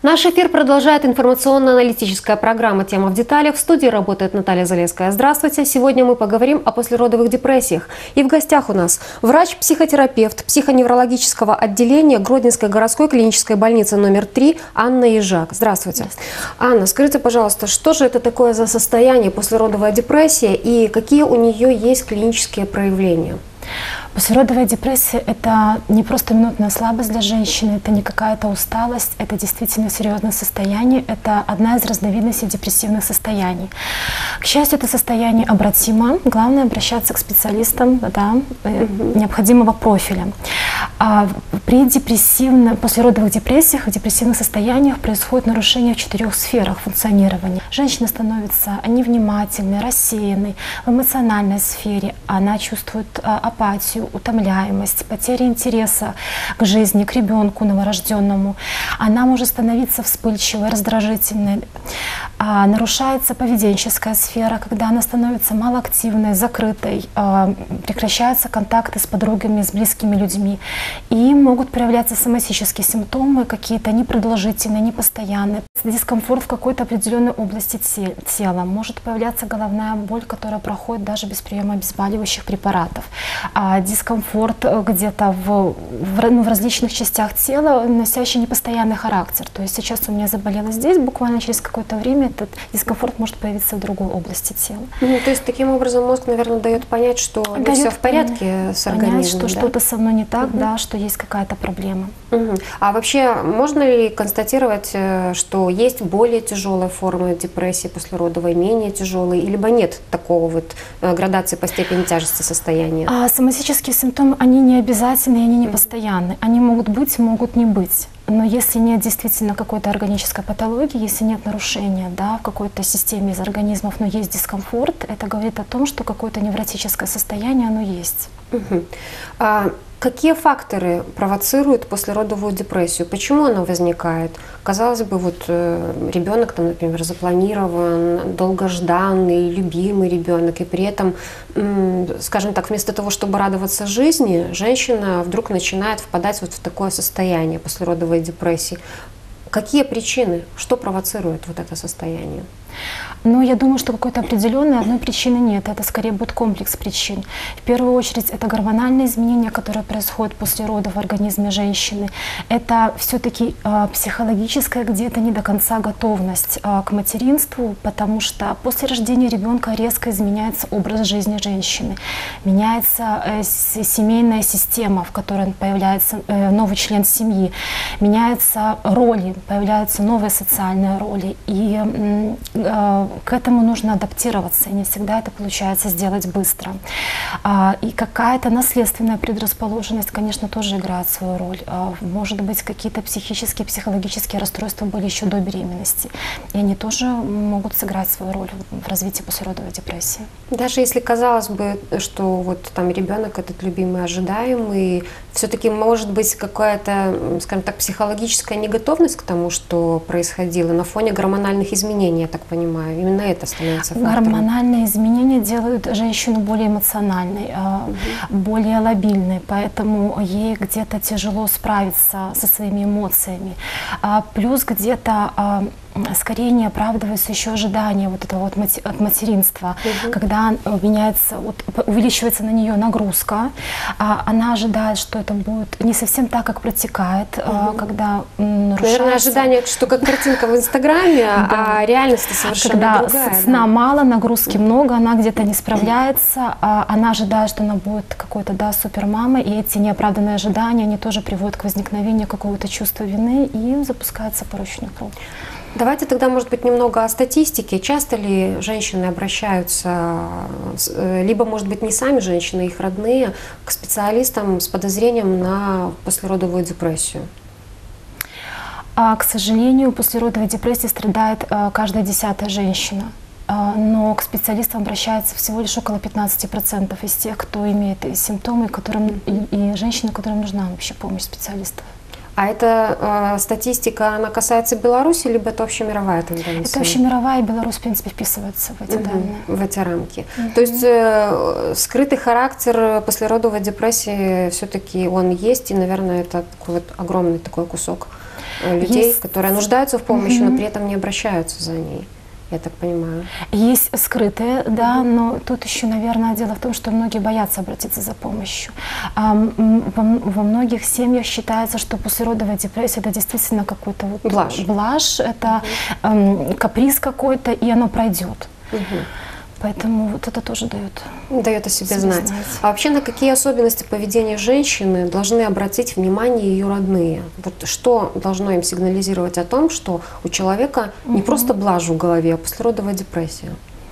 Наш эфир продолжает информационно-аналитическая программа «Тема в деталях». В студии работает Наталья Залеская. Здравствуйте. Сегодня мы поговорим о послеродовых депрессиях. И в гостях у нас врач-психотерапевт психоневрологического отделения Гродненской городской клинической больницы номер 3 Анна Ежак. Здравствуйте. Анна, скажите, пожалуйста, что же это такое за состояние послеродовая депрессия и какие у нее есть клинические проявления? Послеродовая депрессия – это не просто минутная слабость для женщины, это не какая-то усталость, это действительно серьезное состояние, это одна из разновидностей депрессивных состояний. К счастью, это состояние обратимо, главное обращаться к специалистам необходимого профиля. При послеродовых депрессиях и депрессивных состояниях происходит нарушение в 4 сферах функционирования. Женщина становится невнимательной, рассеянной в эмоциональной сфере, она чувствует апатию, утомляемость, потеря интереса к жизни, к ребенку новорожденному. Она может становиться вспыльчивой, раздражительной. Нарушается поведенческая сфера, когда она становится малоактивной, закрытой, прекращаются контакты с подругами, с близкими людьми. И могут проявляться соматические симптомы, какие-то непродолжительные, непостоянные. Дискомфорт в какой-то определенной области тела. Может появляться головная боль, которая проходит даже без приема обезболивающих препаратов. Дискомфорт где-то в различных частях тела, носящий непостоянный характер. То есть сейчас у меня заболело здесь, буквально через какое-то время этот дискомфорт может появиться в другой области тела. То есть таким образом мозг, наверное, дает понять, что все в порядке с организмом. Понять, что что-то со мной не так, да, что есть какая-то проблема. А вообще можно ли констатировать, что есть более тяжелые формы депрессии послеродовой, менее тяжелые, либо нет такого вот градации по степени тяжести состояния? Соматические симптомы, они не обязательны, они не постоянны. Они могут быть, могут не быть. Но если нет действительно какой-то органической патологии, если нет нарушения в какой-то системе из организмов, но есть дискомфорт, это говорит о том, что какое-то невротическое состояние, оно есть. Какие факторы провоцируют послеродовую депрессию? Почему она возникает? Казалось бы, ребенок, например, запланирован, долгожданный, любимый ребенок, и при этом, скажем так, вместо того, чтобы радоваться жизни, женщина вдруг начинает впадать в такое состояние послеродовой депрессии. Какие причины? Что провоцирует это состояние? Я думаю, что какой-то определенной одной причины нет. Это скорее будет комплекс причин. В первую очередь, это гормональные изменения, которые происходят после родов в организме женщины. Это все-таки психологическая где-то не до конца готовность к материнству, потому что после рождения ребенка резко изменяется образ жизни женщины. Меняется семейная система, в которой появляется новый член семьи. Меняются роли, появляются новые социальные роли. И к этому нужно адаптироваться, и не всегда это получается сделать быстро. И какая-то наследственная предрасположенность, конечно, тоже играет свою роль. Может быть, какие-то психические, психологические расстройства были еще до беременности, и они тоже могут сыграть свою роль в развитии послеродовой депрессии. Даже если казалось бы, что ребенок этот любимый, ожидаемый, все-таки может быть какая-то, скажем так, психологическая неготовность к тому, что происходило на фоне гормональных изменений, я так понимаю. Именно это становится фактором. Гормональные изменения делают женщину более эмоциональной, более лобильной, поэтому ей где-то тяжело справиться со своими эмоциями. Плюс где-то скорее не оправдывается еще ожидание от материнства, когда увеличивается на нее нагрузка, она ожидает, что это будет не совсем так, как протекает, когда нарушается... Наверное, ожидание, что как картинка в Инстаграме, а реальность совершенно другая. Когда сна мало, нагрузки много, она где-то не справляется, она ожидает, что она будет какой-то супермамой, и эти неоправданные ожидания, они тоже приводят к возникновению какого-то чувства вины и запускается порочный круг. Давайте тогда, может быть, немного о статистике. Часто ли женщины обращаются, либо, может быть, не сами женщины, а их родные, к специалистам с подозрением на послеродовую депрессию? К сожалению, послеродовой депрессией страдает каждая 10-я женщина. Но к специалистам обращается всего лишь около 15% из тех, кто имеет симптомы, и женщины, которым нужна вообще помощь специалистов. А эта статистика, она касается Беларуси, либо это общемировая тенденция? Это общемировая, и Беларусь, в принципе, вписывается в эти данные. В эти рамки. То есть скрытый характер послеродовой депрессии все-таки он есть, и, наверное, это такой огромный такой кусок людей, которые нуждаются в помощи, но при этом не обращаются за ней. Я так понимаю. Есть скрытые, да, но тут еще, наверное, дело в том, что многие боятся обратиться за помощью. Во многих семьях считается, что послеродовая депрессия — это действительно какой-то вот блажь, это каприз какой-то, и оно пройдет. Поэтому вот это тоже дает о себе знать. А вообще на какие особенности поведения женщины должны обратить внимание ее родные? Вот что должно им сигнализировать о том, что у человека не просто блажь в голове, а послеродовая депрессия?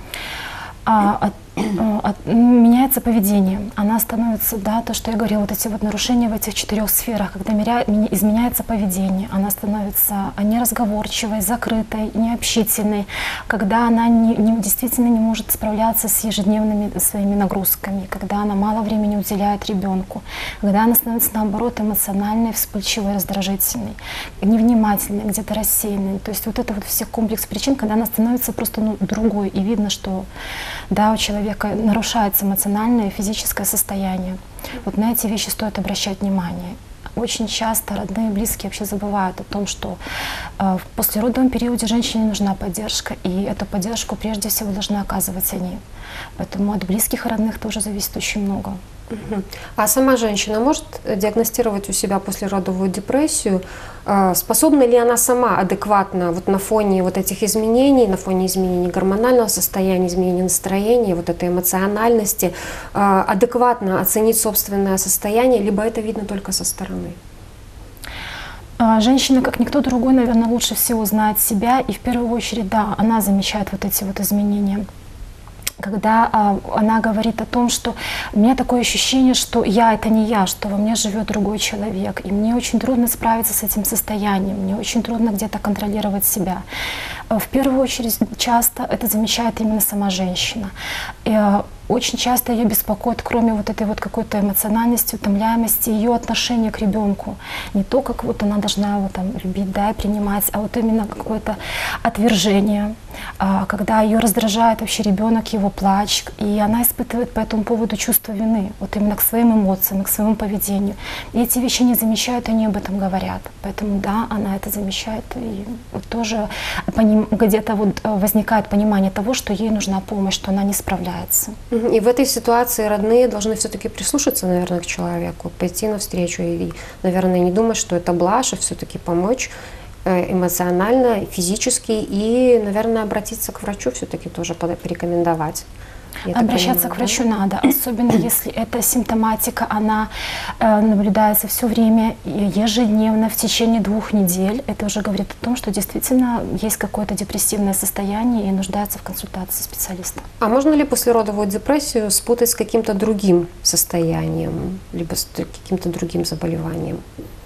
Меняется поведение. Она становится, да, то, что я говорила, вот эти вот нарушения в этих 4 сферах, когда изменяется поведение, она становится неразговорчивой, закрытой, необщительной, когда она действительно не может справляться с ежедневными своими нагрузками, когда она мало времени уделяет ребенку, когда она становится, наоборот, эмоциональной, вспыльчивой, раздражительной, невнимательной, где-то рассеянной. То есть вот это вот все комплекс причин, когда она становится просто другой, и видно, что да, у человека нарушается эмоциональное и физическое состояние. Вот на эти вещи стоит обращать внимание. Очень часто родные и близкие вообще забывают о том, что в послеродовом периоде женщине нужна поддержка, и эту поддержку прежде всего должны оказывать они. Поэтому от близких и родных тоже зависит очень много. А сама женщина может диагностировать у себя послеродовую депрессию? Способна ли она сама адекватно вот на фоне вот этих изменений, на фоне изменений гормонального состояния, изменений настроения, вот этой эмоциональности, адекватно оценить собственное состояние, либо это видно только со стороны? Женщина, как никто другой, наверное, лучше всего знает себя, и в первую очередь, да, она замечает вот эти вот изменения. Когда она говорит о том, что у меня такое ощущение, что я — это не я, что во мне живет другой человек, и мне очень трудно справиться с этим состоянием, мне очень трудно где-то контролировать себя. В первую очередь, часто это замечает именно сама женщина. И очень часто ее беспокоит, кроме вот этой вот какой-то эмоциональности, утомляемости, ее отношение к ребенку. Не то, как вот она должна его там любить, да, и принимать, а вот именно какое-то отвержение, когда ее раздражает вообще ребенок, его плач, и она испытывает по этому поводу чувство вины, вот именно к своим эмоциям, к своему поведению. И эти вещи не замечают, они об этом говорят. Поэтому да, она это замечает, и вот тоже где-то вот возникает понимание того, что ей нужна помощь, что она не справляется. И в этой ситуации родные должны все-таки прислушаться, наверное, к человеку, пойти навстречу и, наверное, не думать, что это блажь, а все-таки помочь эмоционально, физически и, наверное, обратиться к врачу все-таки тоже порекомендовать. Обращаться к врачу надо, особенно если эта симптоматика, она наблюдается все время, ежедневно, в течение 2 недель. Это уже говорит о том, что действительно есть какое-то депрессивное состояние и нуждается в консультации специалиста. А можно ли послеродовую депрессию спутать с каким-то другим состоянием, либо с каким-то другим заболеванием?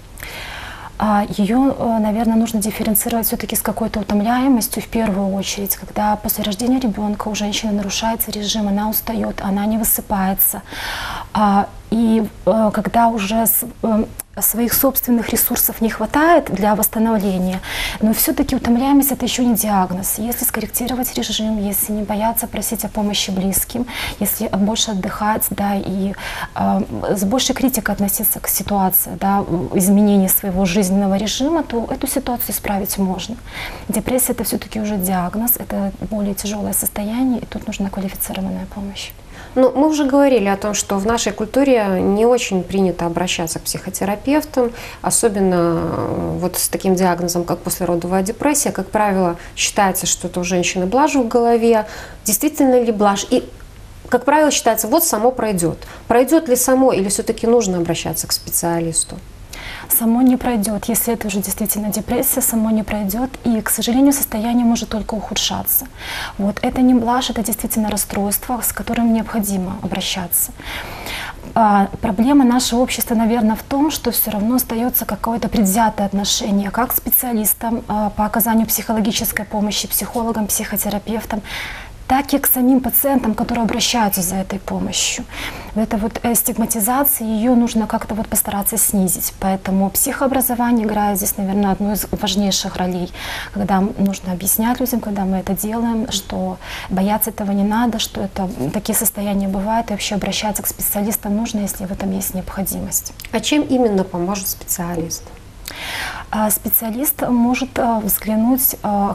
Ее, наверное, нужно дифференцировать все-таки с какой-то утомляемостью в первую очередь, когда после рождения ребенка у женщины нарушается режим, она устает, она не высыпается. И когда уже своих собственных ресурсов не хватает для восстановления, но все-таки утомляемость — это еще не диагноз. Если скорректировать режим, если не бояться просить о помощи близким, если больше отдыхать, да, и с большей критикой относиться к ситуации, да, изменения своего жизненного режима, то эту ситуацию исправить можно. Депрессия — это все-таки уже диагноз, это более тяжелое состояние, и тут нужна квалифицированная помощь. Ну, мы уже говорили о том, что в нашей культуре не очень принято обращаться к психотерапевтам, особенно вот с таким диагнозом, как послеродовая депрессия. Как правило, считается, что это у женщины блажь в голове. Действительно ли блажь? И, как правило, считается, вот само пройдет. Пройдет ли само, или все-таки нужно обращаться к специалисту? Само не пройдет. Если это уже действительно депрессия, само не пройдет. И, к сожалению, состояние может только ухудшаться. Вот. Это не блажь, это действительно расстройство, с которым необходимо обращаться. Проблема нашего общества, наверное, в том, что все равно остается какое-то предвзятое отношение как к специалистам по оказанию психологической помощи, психологам, психотерапевтам, так и к самим пациентам, которые обращаются за этой помощью. Эта вот стигматизация, ее нужно как-то вот постараться снизить. Поэтому психообразование играет здесь, наверное, одну из важнейших ролей, когда нужно объяснять людям, когда мы это делаем, что бояться этого не надо, что это, такие состояния бывают, и вообще обращаться к специалистам нужно, если в этом есть необходимость. А чем именно поможет специалист? Специалист может взглянуть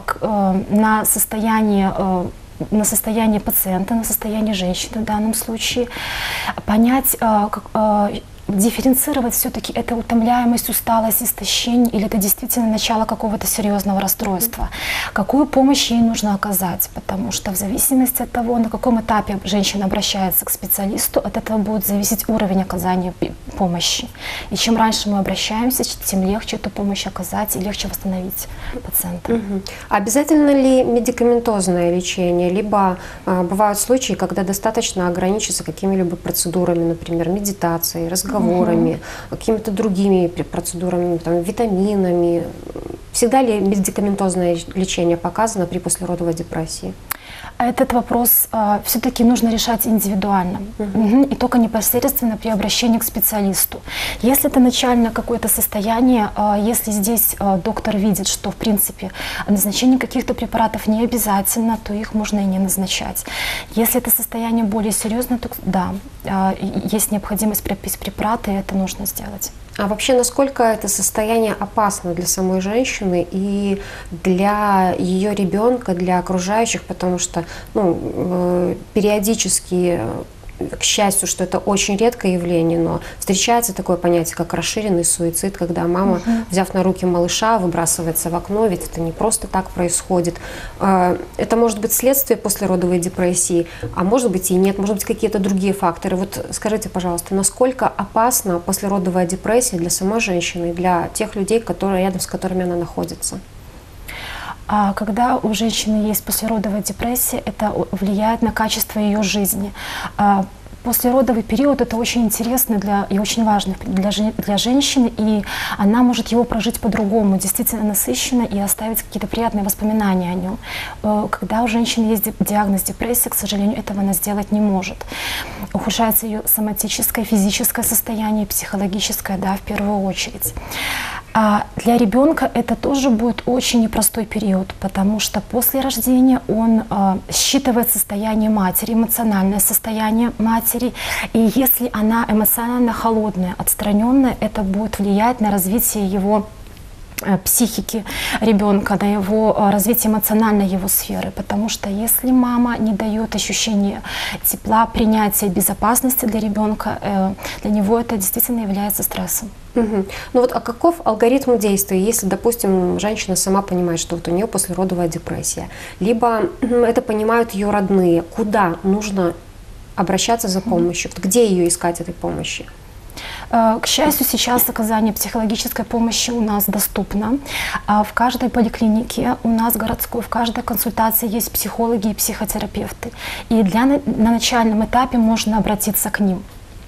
на состояние пациента, на состояние женщины в данном случае, понять, дифференцировать все-таки это утомляемость, усталость, истощение или это действительно начало какого-то серьезного расстройства. Какую помощь ей нужно оказать, потому что в зависимости от того, на каком этапе женщина обращается к специалисту, от этого будет зависеть уровень оказания помощи. И чем раньше мы обращаемся, тем легче эту помощь оказать и легче восстановить пациента. Обязательно ли медикаментозное лечение, либо бывают случаи, когда достаточно ограничиться какими-либо процедурами, например, медитацией, разговорами, какими-то другими процедурами, там, витаминами? Всегда ли медикаментозное лечение показано при послеродовой депрессии? Этот вопрос все-таки нужно решать индивидуально и только непосредственно при обращении к специалисту. Если это начальное какое-то состояние, если здесь доктор видит, что в принципе назначение каких-то препаратов не обязательно, то их можно и не назначать. Если это состояние более серьезное, то да, есть необходимость прописать препараты, и это нужно сделать. А вообще, насколько это состояние опасно для самой женщины и для ее ребенка, для окружающих, потому что периодически, к счастью, что это очень редкое явление, но встречается такое понятие, как расширенный суицид, когда мама, взяв на руки малыша, выбрасывается в окно, ведь это не просто так происходит. Это может быть следствие послеродовой депрессии, а может быть и нет, может быть какие-то другие факторы. Вот скажите, пожалуйста, насколько опасна послеродовая депрессия для самой женщины, для тех людей, рядом с которыми она находится? Когда у женщины есть послеродовая депрессия, это влияет на качество ее жизни. Послеродовый период – это очень интересный и очень важный для женщины, и она может его прожить по-другому, действительно насыщенно, и оставить какие-то приятные воспоминания о нем. Когда у женщины есть диагноз депрессии, к сожалению, этого она сделать не может. Ухудшается ее соматическое, физическое состояние, психологическое, да, в первую очередь. А для ребенка это тоже будет очень непростой период, потому что после рождения он считывает состояние матери, эмоциональное состояние матери. И если она эмоционально холодная, отстраненная, это будет влиять на развитие его психики ребенка, на его развитие эмоциональной его сферы. Потому что если мама не дает ощущения тепла, принятия, безопасности для ребенка, для него это действительно является стрессом. Ну вот, а каков алгоритм действия, если, допустим, женщина сама понимает, что вот у нее послеродовая депрессия, либо это понимают ее родные, куда нужно обращаться за помощью, где ее искать, этой помощи? К счастью, сейчас оказание психологической помощи у нас доступно. В каждой поликлинике у нас городской, в каждой консультации есть психологи и психотерапевты. И на начальном этапе можно обратиться к ним.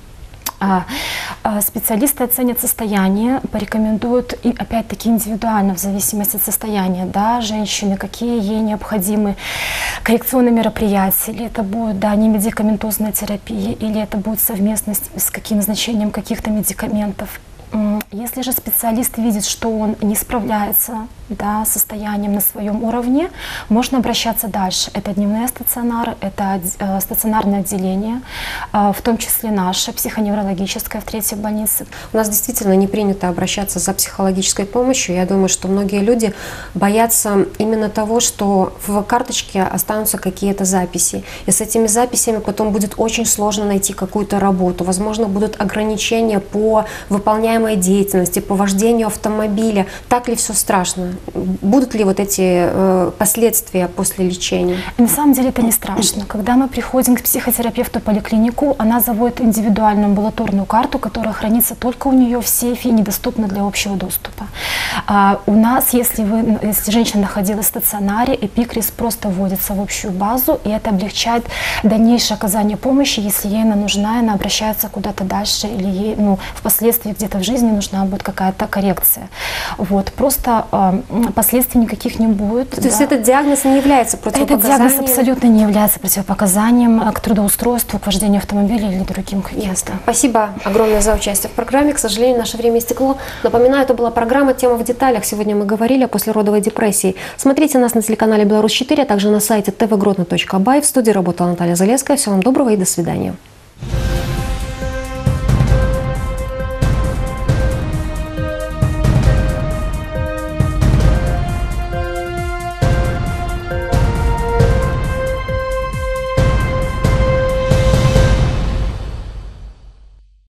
Специалисты оценят состояние, порекомендуют, и опять-таки индивидуально, в зависимости от состояния, да, женщины, какие ей необходимы коррекционные мероприятия, или это будет, да, не медикаментозная терапия, или это будет совместно с назначением каких-то медикаментов. Если же специалист видит, что он не справляется, да, с состоянием на своем уровне, можно обращаться дальше. Это дневные стационары, это стационарное отделение, в том числе наше, психоневрологическое в 3-й больнице. У нас действительно не принято обращаться за психологической помощью. Я думаю, что многие люди боятся именно того, что в карточке останутся какие-то записи. И с этими записями потом будет очень сложно найти какую-то работу. Возможно, будут ограничения по выполняемой деятельности, по вождению автомобиля. Так ли все страшно? Будут ли вот эти последствия после лечения? На самом деле это не страшно. Когда мы приходим к психотерапевту в поликлинику, она заводит индивидуальную амбулаторную карту, которая хранится только у нее в сейфе и недоступна для общего доступа. У нас, если женщина находилась в стационаре, эпикриз просто вводится в общую базу, и это облегчает дальнейшее оказание помощи, если ей она нужна, и она обращается куда-то дальше, или ей впоследствии где-то в жизни нужна будет какая-то коррекция. Вот. Просто последствий никаких не будет. То есть этот диагноз не является противопоказанием? Этот диагноз абсолютно не является противопоказанием к трудоустройству, к вождению автомобиля или другим каким-то. Спасибо огромное за участие в программе. К сожалению, наше время истекло. Напоминаю, это была программа «Тема в деталях». Сегодня мы говорили о послеродовой депрессии. Смотрите нас на телеканале «Беларусь-4», а также на сайте tvgrodno.by. В студии работала Наталья Залеская. Всего вам доброго и до свидания.